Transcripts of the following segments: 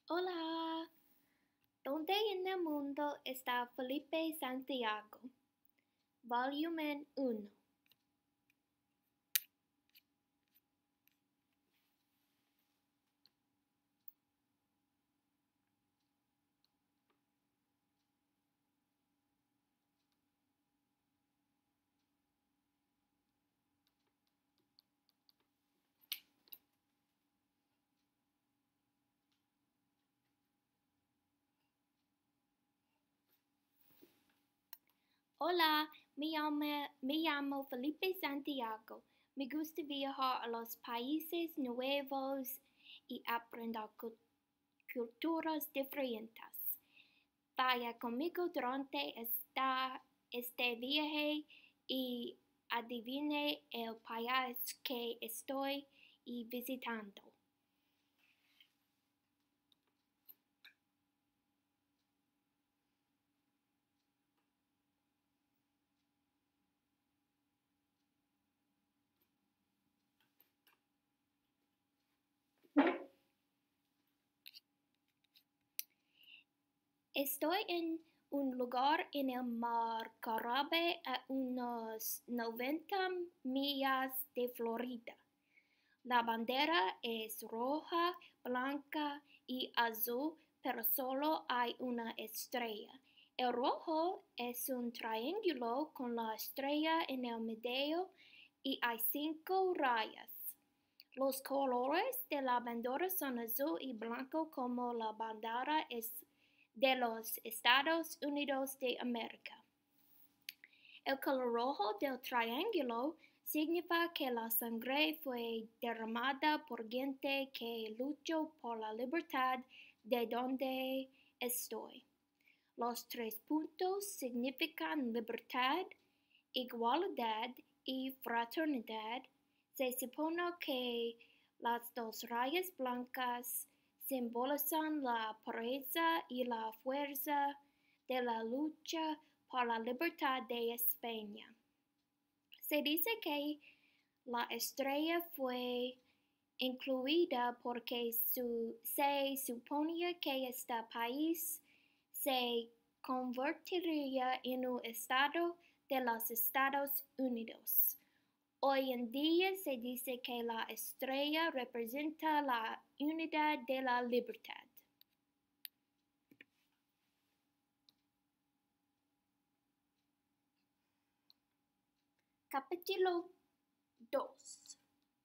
Hola, ¿dónde en el mundo está Felipe Santiago? Volumen 1. Hola, me llamo Felipe Santiago. Me gusta viajar a los países nuevos y aprender culturas diferentes. Vaya conmigo durante este viaje y adivine el país que estoy visitando. Estoy en un lugar en el mar Caribe a unos 90 millas de Florida. La bandera es roja, blanca y azul, pero solo hay una estrella. El rojo es un triángulo con la estrella en el medio y hay 5 rayas. Los colores de la bandera son azul y blanco como la bandera de los Estados Unidos de América. El color rojo del triángulo significa que la sangre fue derramada por gente que luchó por la libertad de donde estoy. Los 3 puntos significan libertad, igualdad y fraternidad. Se supone que las 2 rayas blancas simbolizan la pureza y la fuerza de la lucha por la libertad de España. Se dice que la estrella fue incluida porque se suponía que este país se convertiría en un estado de los Estados Unidos. Hoy en día se dice que la estrella representa la unidad de la libertad. Capítulo 2.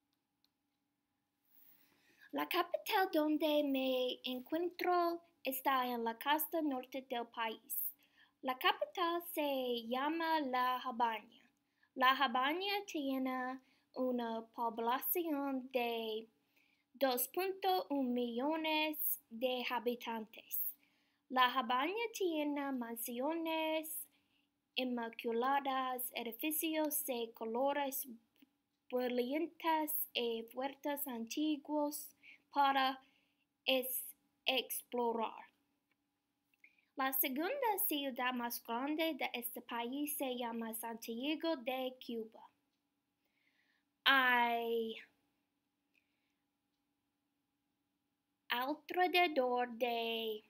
La capital donde me encuentro está en la costa norte del país. La capital se llama La Habana. La Habana tiene una población de 2.1 millones de habitantes. La Habana tiene mansiones inmaculadas, edificios de colores brillantes y fuertes antiguos para explorar. La segunda ciudad más grande de este país se llama Santiago de Cuba. Hay alrededor de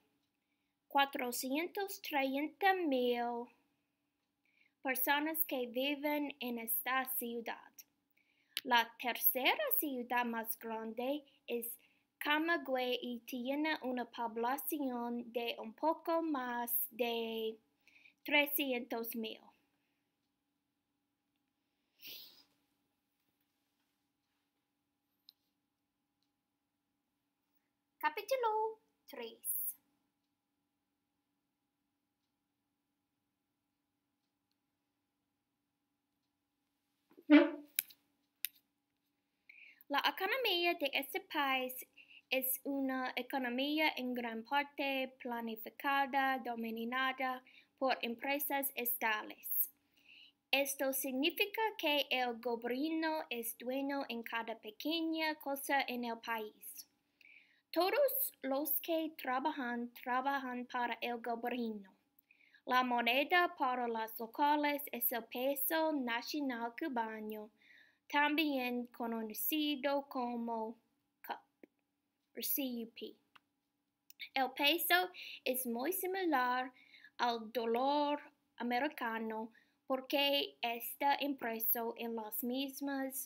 430,000 personas que viven en esta ciudad. La tercera ciudad más grande es Camagüey y tiene una población de un poco más de 300,000. Capítulo 3. La economía de este país es una economía en gran parte planificada, dominada por empresas estatales. Esto significa que el gobierno es dueño en cada pequeña cosa en el país. Todos los que trabajan para el gobierno. La moneda para las locales es el peso nacional cubano, también conocido como CUP. El peso es muy similar al dólar americano porque está impreso en las mismas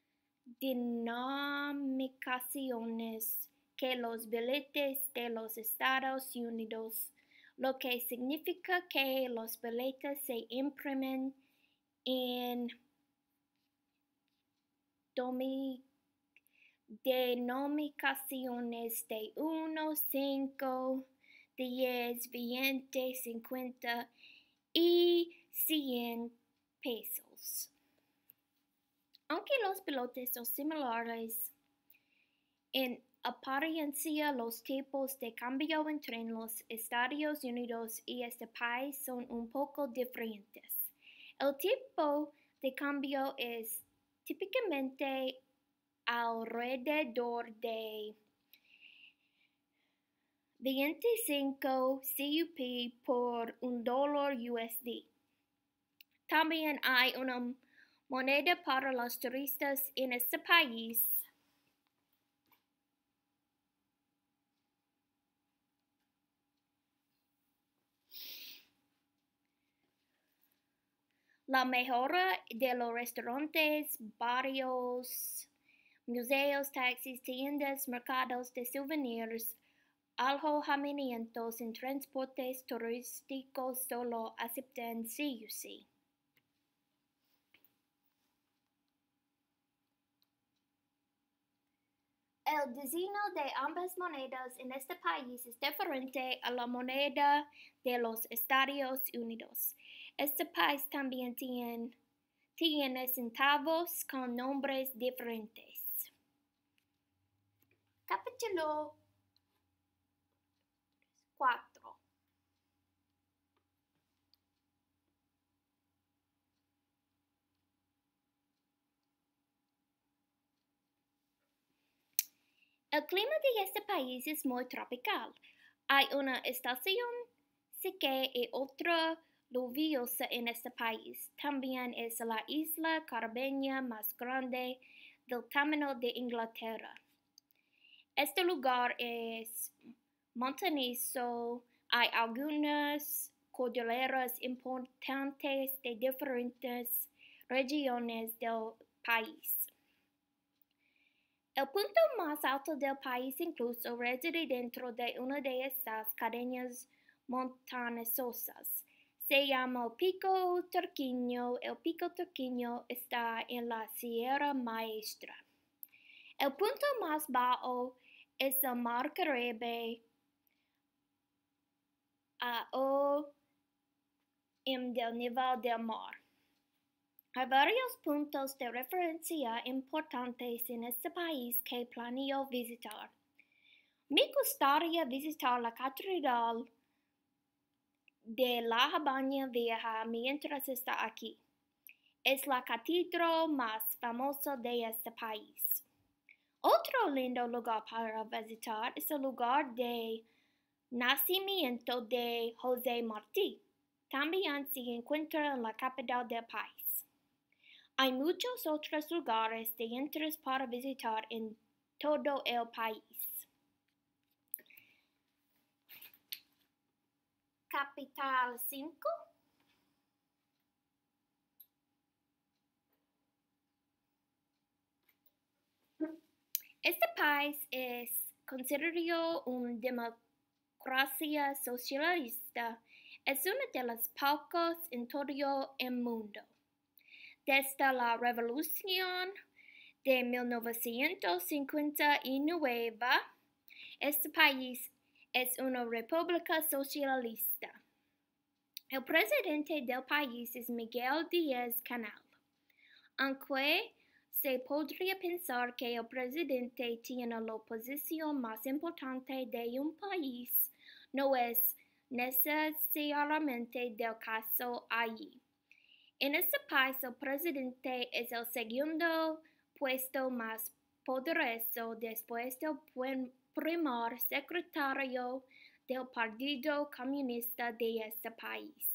denominaciones que los billetes de los Estados Unidos, lo que significa que los billetes se imprimen en denominaciones de 1, 5, 10, 20, 50 y 100 pesos. Aunque los billetes son similares en apariencia, los tipos de cambio entre los Estados Unidos y este país son un poco diferentes. El tipo de cambio es típicamente alrededor de 25 CUP por $1 USD. También hay una moneda para los turistas en este país. La mejora de los restaurantes, barrios, museos, taxis, tiendas, mercados de souvenirs, alojamientos en transportes turísticos solo aceptan CUC. El diseño de ambas monedas en este país es diferente a la moneda de los Estados Unidos. Este país también tiene centavos con nombres diferentes. Capítulo 4. El clima de este país es muy tropical. Hay una estación seca y otra lluviosa en este país. También es la isla caribeña más grande del tamaño de Inglaterra. Este lugar es montañoso. Hay algunas cordilleras importantes de diferentes regiones del país. El punto más alto del país incluso reside dentro de una de estas cadenas montañosas. Se llama el Pico Turqueño. El Pico Turqueño está en la Sierra Maestra. El punto más bajo es el Mar Caribe a del nivel del mar. Hay varios puntos de referencia importantes en este país que planeo visitar. Me gustaría visitar la Catedral de la Habana Vieja mientras está aquí. Es la catedral más famosa de este país. Otro lindo lugar para visitar es el lugar de nacimiento de José Martí. También se encuentra en la capital del país. Hay muchos otros lugares de interés para visitar en todo el país. Capital 5. Este país es considerado una democracia socialista. Es uno de los pocos en todo el mundo. Desde la Revolución de 1959, este país es una república socialista. El presidente del país es Miguel Díaz-Canel. Aunque se podría pensar que el presidente tiene la posición más importante de un país, no es necesariamente del caso allí. En este país el presidente es el segundo puesto más poderoso después del primer secretario del Partido Comunista de este país.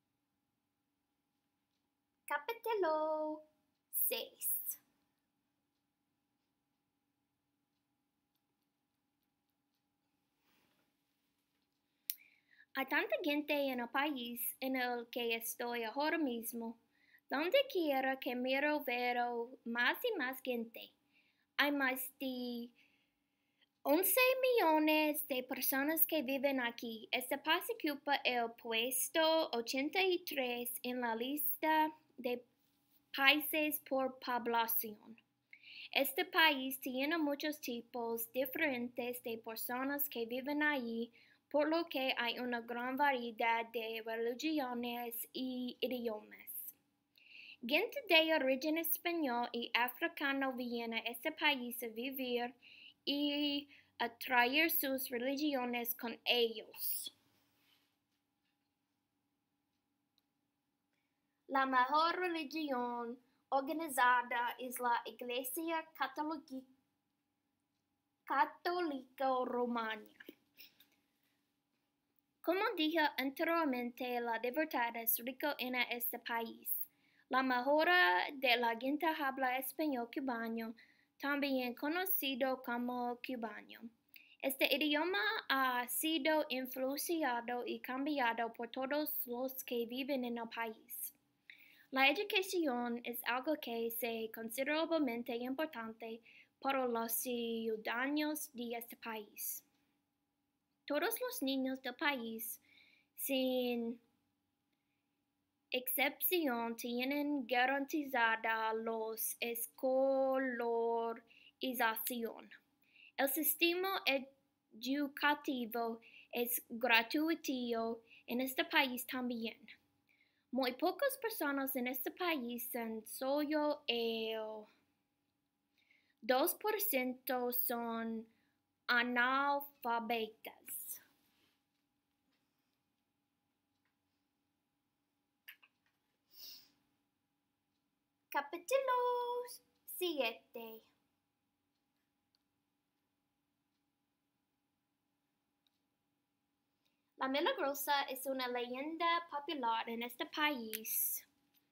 Capítulo 6. Hay tanta gente en el país en el que estoy ahora mismo. Donde quiera que miro veo más y más gente. Hay más de 11 millones de personas que viven aquí. Este país ocupa el puesto 83 en la lista de países por población. Este país tiene muchos tipos diferentes de personas que viven allí, por lo que hay una gran variedad de religiones y idiomas. Gente de origen español y africano viene a este país a vivir y a traer sus religiones con ellos. La mejor religión organizada es la Iglesia Católica Romana. Como dije anteriormente, la libertad es rica en este país. La mayoría de la gente habla español cubano, también conocido como cubano. Este idioma ha sido influenciado y cambiado por todos los que viven en el país. La educación es algo que es considerablemente importante para los ciudadanos de este país. Todos los niños del país, sin excepción, tienen garantizada la escolarización. El sistema educativo es gratuito en este país también. Muy pocas personas en este país son solo el 2% son analfabetas. Capítulo 7. La Milagrosa es una leyenda popular en este país.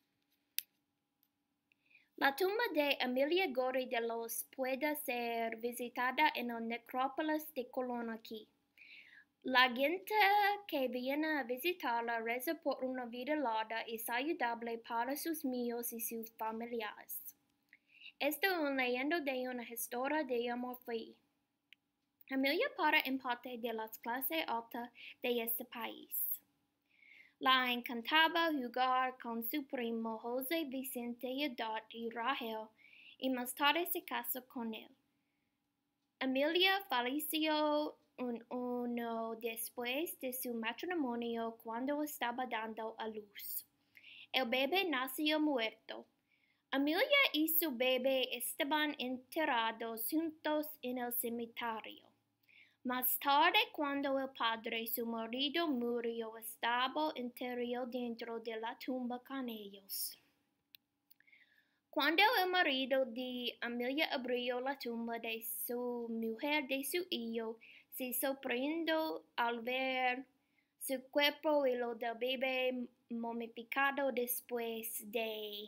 La tumba de Emilia Gori de los puede ser visitada en el necrópolis de Colón aquí. La gente que viene a visitarla reza por una vida larga y saludable para sus míos y sus familiares. Esta es una leyenda de una historia de amor fue. Emilia para en parte de las clases altas de este país. La encantaba jugar con su primo José Vicente Edad y Rahel y más tarde se casó con él. Emilia falleció un año después de su matrimonio cuando estaba dando a luz. El bebé nació muerto. Emilia y su bebé estaban enterrados juntos en el cementerio. Más tarde, cuando el padre, su marido, murió, estaba enterrado dentro de la tumba con ellos. Cuando el marido de Emilia abrió la tumba de su mujer de su hijo, se sorprendió al ver su cuerpo y lo del bebé momificado después de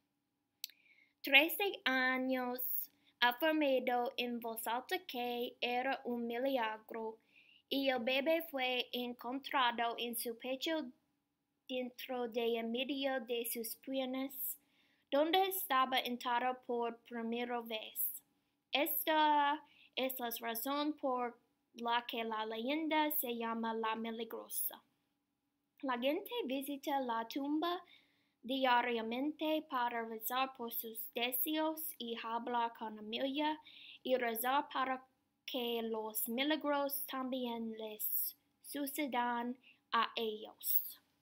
13 años, afirmando en voz alta que era un milagro, y el bebé fue encontrado en su pecho dentro de en medio de sus piernas, donde estaba enterrado por primera vez. Esta es la razón por la que la leyenda se llama la Milagrosa. La gente visita la tumba diariamente para rezar por sus deseos y hablar con Emilia y rezar para que los milagros también les sucedan a ellos.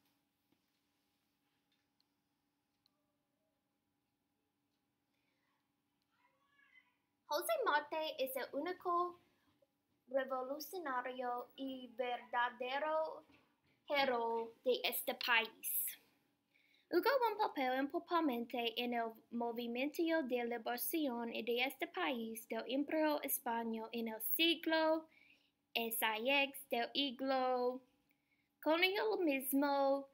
José Marte es el único revolucionario y verdadero héroe de este país. Jugó un papel importante en el movimiento de liberación de este país del Imperio Español en el siglo XVI del siglo, con el mismo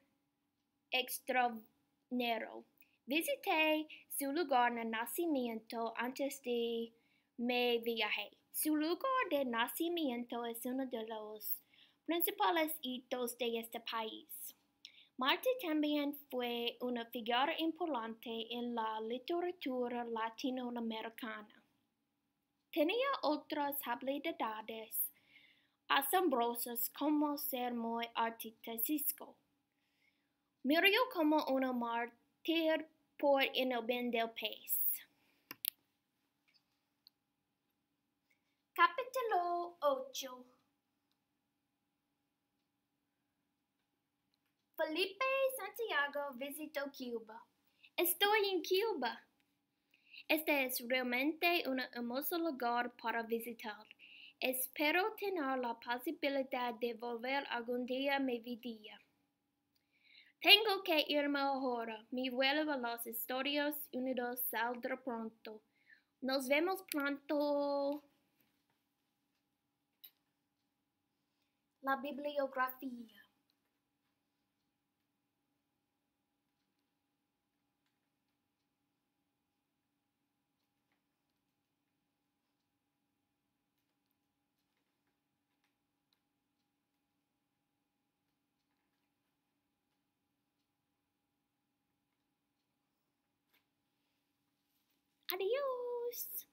extranjero. Visité su lugar de nacimiento antes de mi viaje. Su lugar de nacimiento es uno de los Principales hitos de este país. Marte también fue una figura importante en la literatura latinoamericana. Tenía otras habilidades asombrosas como ser muy artístico. Murió como un mártir por el bien del país. Capítulo 8. Felipe Santiago visitó Cuba. Estoy en Cuba. Este es realmente un hermoso lugar para visitar. Espero tener la posibilidad de volver algún día a mi vida. Tengo que irme ahora. Mi vuelo a los Estados Unidos saldrá pronto. Nos vemos pronto. La bibliografía. Adiós.